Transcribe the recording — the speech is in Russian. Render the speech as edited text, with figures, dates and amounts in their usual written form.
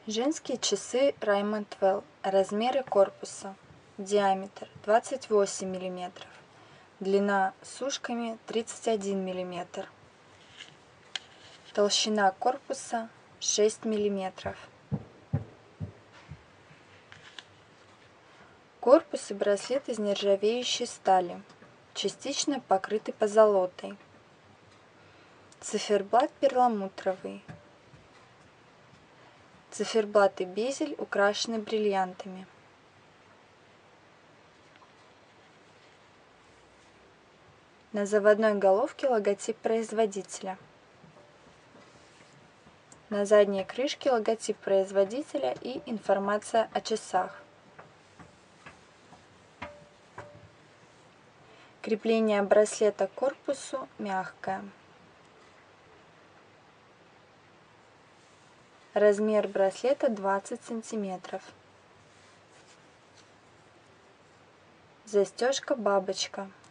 Женские часы Raymond Well. Размеры корпуса. Диаметр 28 мм. Длина с ушками 31 мм. Толщина корпуса 6 мм. Корпус и браслет из нержавеющей стали, частично покрыты позолотой. Циферблат перламутровый. Циферблат и безель украшены бриллиантами. На заводной головке логотип производителя. На задней крышке логотип производителя и информация о часах. Крепление браслета к корпусу мягкое. Размер браслета 20 см. Застежка бабочка.